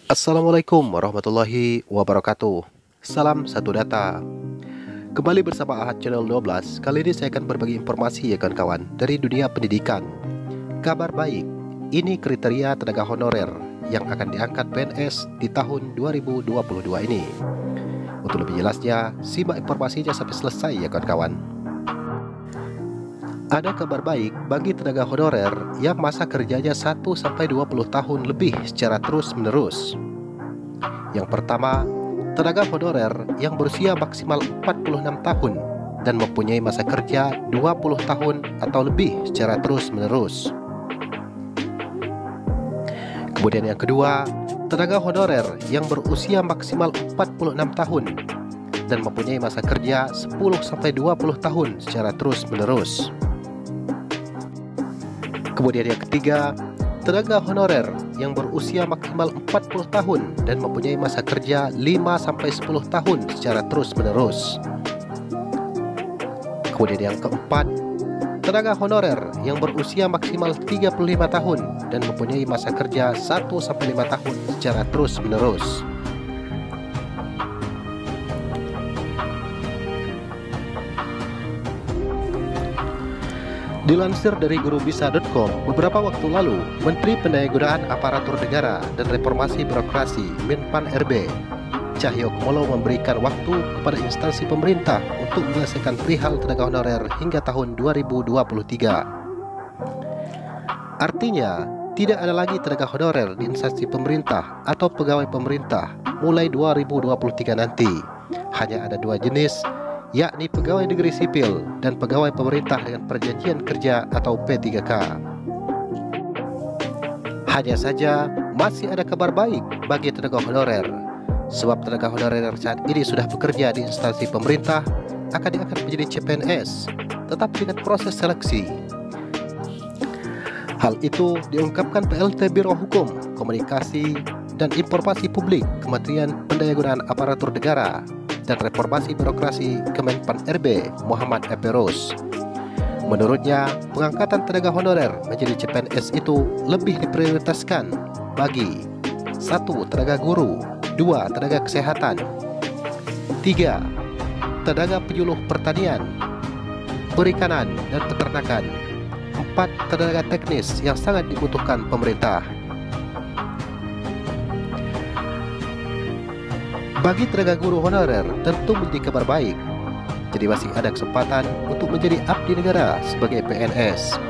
Assalamualaikum warahmatullahi wabarakatuh. Salam satu data. Kembali bersama Ahad Channel 12. Kali ini saya akan berbagi informasi ya kawan-kawan dari dunia pendidikan. Kabar baik, ini kriteria tenaga honorer yang akan diangkat PNS di tahun 2022 ini. Untuk lebih jelasnya, simak informasinya sampai selesai ya kawan-kawan. Ada kabar baik bagi tenaga honorer yang masa kerjanya 1-20 tahun lebih secara terus-menerus. Yang pertama, tenaga honorer yang berusia maksimal 46 tahun dan mempunyai masa kerja 20 tahun atau lebih secara terus-menerus. Kemudian yang kedua, tenaga honorer yang berusia maksimal 46 tahun dan mempunyai masa kerja 10-20 tahun secara terus-menerus. Kemudian yang ketiga, tenaga honorer yang berusia maksimal 40 tahun dan mempunyai masa kerja 5-10 tahun secara terus-menerus. Kemudian yang keempat, tenaga honorer yang berusia maksimal 35 tahun dan mempunyai masa kerja 1-5 tahun secara terus-menerus. Dilansir dari gurubisa.com, beberapa waktu lalu, Menteri Pendayagunaan Aparatur Negara dan Reformasi Birokrasi Menpan RB, Cahyokumolo memberikan waktu kepada instansi pemerintah untuk menyelesaikan perihal tenaga honorer hingga tahun 2023. Artinya, tidak ada lagi tenaga honorer di instansi pemerintah atau pegawai pemerintah mulai 2023 nanti. Hanya ada dua jenis, yakni pegawai negeri sipil dan pegawai pemerintah dengan perjanjian kerja atau P3K. Hanya saja masih ada kabar baik bagi tenaga honorer, sebab tenaga honorer saat ini sudah bekerja di instansi pemerintah akan diangkat menjadi CPNS, tetap dengan proses seleksi. Hal itu diungkapkan PLT Biro Hukum, Komunikasi, dan Informasi Publik Kementerian Pendayagunaan Aparatur Negara dan Reformasi Birokrasi Kemenpan RB Muhammad Eperos. Menurutnya, pengangkatan tenaga honorer menjadi CPNS itu lebih diprioritaskan bagi 1. Tenaga guru, 2. Tenaga kesehatan, 3. Tenaga penyuluh pertanian, perikanan, dan peternakan, 4. Tenaga teknis yang sangat dibutuhkan pemerintah. Bagi tenaga guru honorer tentu menjadi kabar baik, jadi masih ada kesempatan untuk menjadi abdi negara sebagai PNS.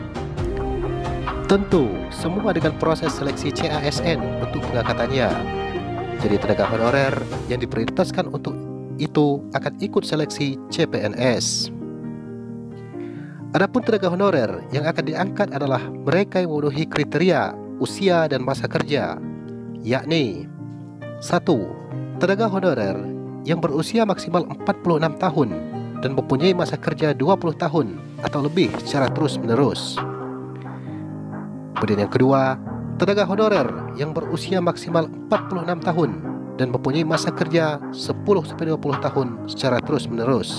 Tentu semua dengan proses seleksi CASN untuk pengangkatannya. Jadi tenaga honorer yang diprioritaskan untuk itu akan ikut seleksi CPNS. Adapun tenaga honorer yang akan diangkat adalah mereka yang memenuhi kriteria usia dan masa kerja, yakni 1. Tenaga honorer yang berusia maksimal 46 tahun dan mempunyai masa kerja 20 tahun atau lebih secara terus-menerus. Kemudian yang kedua, tenaga honorer yang berusia maksimal 46 tahun dan mempunyai masa kerja 10-20 tahun secara terus-menerus.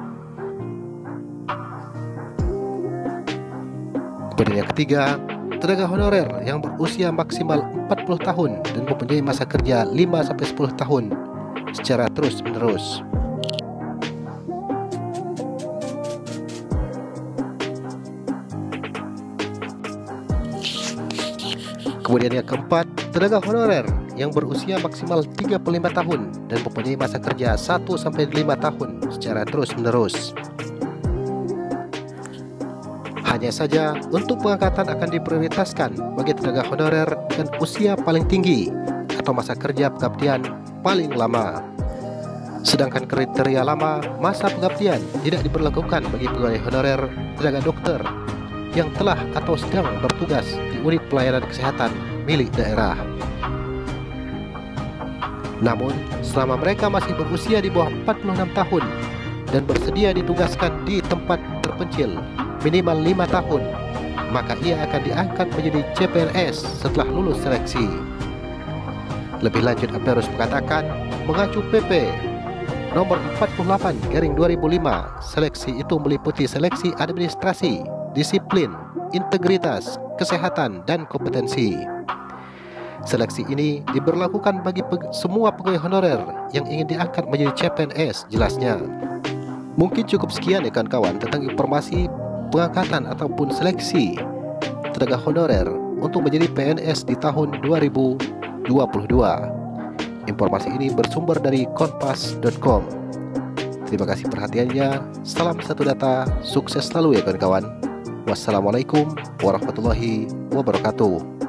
Kemudian yang ketiga, tenaga honorer yang berusia maksimal 40 tahun dan mempunyai masa kerja 5-10 tahun secara terus-menerus. Kemudian yang keempat, tenaga honorer yang berusia maksimal 35 tahun dan mempunyai masa kerja 1-5 tahun secara terus-menerus. Hanya saja untuk pengangkatan akan diprioritaskan bagi tenaga honorer dengan usia paling tinggi atau masa kerja pengabdian paling lama. Sedangkan kriteria lama masa pengabdian tidak diberlakukan bagi pegawai honorer tenaga dokter yang telah atau sedang bertugas di unit pelayanan kesehatan milik daerah. Namun, selama mereka masih berusia di bawah 46 tahun dan bersedia ditugaskan di tempat terpencil minimal 5 tahun, maka ia akan diangkat menjadi CPNS setelah lulus seleksi. Lebih lanjut, Eperos mengatakan, mengacu PP nomor 48/2005, seleksi itu meliputi seleksi administrasi, disiplin, integritas, kesehatan, dan kompetensi. Seleksi ini diberlakukan bagi semua pegawai honorer yang ingin diangkat menjadi CPNS, jelasnya. Mungkin cukup sekian ya kawan-kawan tentang informasi pengangkatan ataupun seleksi tenaga honorer untuk menjadi PNS di tahun 2022. Informasi ini bersumber dari kompas.com. Terima kasih perhatiannya. Salam satu data, sukses selalu ya kawan-kawan. Wassalamualaikum warahmatullahi wabarakatuh.